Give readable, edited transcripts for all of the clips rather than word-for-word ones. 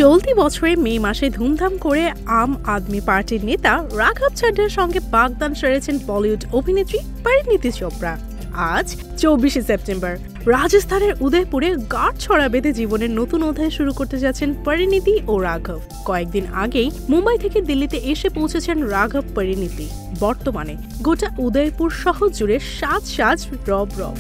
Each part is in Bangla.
চলতি বছরে মে মাসে ধুমধাম করে আম আদমি পার্টির নেতা রাঘব চাড্ডার সঙ্গে বাগদান সেরেছেন বলিউড অভিনেত্রী পরিণীতি চোপড়া। আজ 24শে সেপ্টেম্বর রাজস্থানের উদয়পুরে গাঢ় ছড়া বেঁধে জীবনের নতুন অধ্যায় শুরু করতে যাচ্ছেন পরিণীতি ও রাঘব। কয়েকদিন আগেই মুম্বাই থেকে দিল্লিতে এসে পৌঁছেছেন রাঘব পরিণীতি। বর্তমানে গোটা উদয়পুর শহর জুড়ে সাজ রব রব।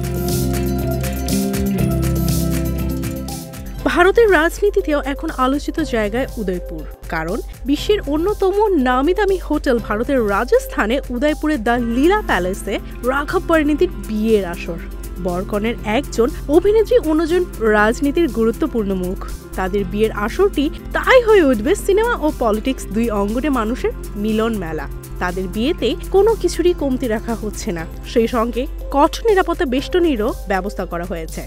ভারতের রাজনীতিতেও এখন আলোচিত জায়গায় উদয়পুর, কারণ বিশ্বের অন্যতম নামি দামি হোটেল ভারতের রাজস্থানে উদয়পুরের দ্য লীলা প্যালেসে রাঘব পরিণীতির বিয়ের আসর। বরকনের একজন অভিনেত্রী, অন্যজন রাজনীতির গুরুত্বপূর্ণ মুখ। তাদের বিয়ের আসরটি তাই হয়ে উঠবে সিনেমা ও পলিটিক্স দুই অঙ্গনে মানুষের মিলন মেলা। তাদের বিয়েতে কোনো কিছুরই কমতি রাখা হচ্ছে না, সেই সঙ্গে কঠোর নিরাপত্তা বেষ্টনীরও ব্যবস্থা করা হয়েছে।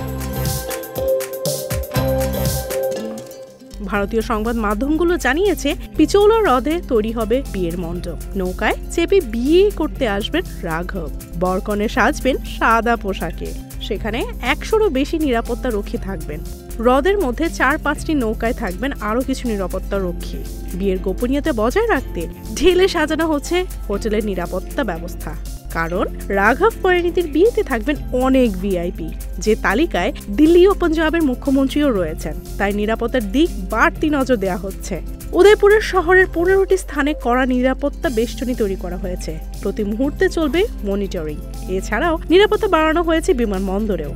ভারতীয় সংবাদ মাধ্যমগুলো জানিয়েছে, পিচৌলা হ্রদে তৈরি হবে বিয়ের মণ্ডপ। নৌকায় চেপে বিয়ে করতে আসবেন রাঘব। বরকনে সাজবেন সাদা পোশাকে। সেখানে 100রও বেশি নিরাপত্তা রক্ষী থাকবেন। হ্রদের মধ্যে 4-5টি নৌকায় থাকবেন আরও কিছু নিরাপত্তা রক্ষী। বিয়ের গোপনীয়তা বজায় রাখতে ঢেলে সাজানো হচ্ছে হোটেলের নিরাপত্তা ব্যবস্থা। কারণ রাঘব পরিণীতির বিয়েতে থাকবেন অনেক ভিআইপি, যে তালিকায় দিল্লি ও পঞ্জাবের মুখ্যমন্ত্রীও রয়েছেন। তাই নিরাপত্তার দিক বাড়তি নজর দেওয়া হচ্ছে। উদয়পুরের শহরের 15টি স্থানে কড়া নিরাপত্তা বেষ্টনী তৈরি করা হয়েছে। প্রতি মুহূর্তে চলবে মনিটরিং। এছাড়াও নিরাপত্তা বাড়ানো হয়েছে বিমানবন্দরেও।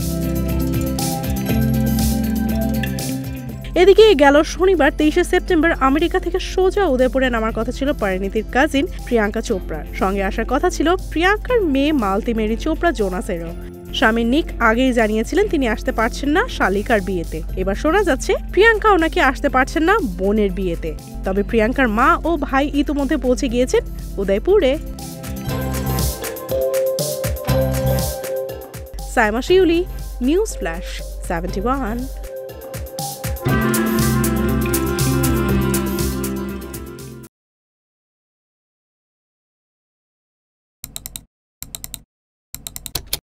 এদিকে গেল শনিবার 23শে সেপ্টেম্বর আমেরিকা থেকে সোজা উদয়পুরে নামার কথা ছিল পরিণীতির কাজিন প্রিয়াঙ্কা চোপড়ার। সঙ্গে আসার কথা ছিল প্রিয়াঙ্কার মেয়ে মালতিমেরি চোপড়া জোনাসেরও। স্বামী নিক আগেই জানিয়েছিলেন তিনি আসতে পারছেন না শালিকার বিয়েতে। এবার শোনা যাচ্ছে প্রিয়াঙ্কা ওনাকে আসতে পারছেন না বোনের বিয়েতে। তবে প্রিয়াঙ্কার মা ও ভাই ইতিমধ্যে পৌঁছে গিয়েছেন উদয়পুরে। Saima Shiuli, news flash 71।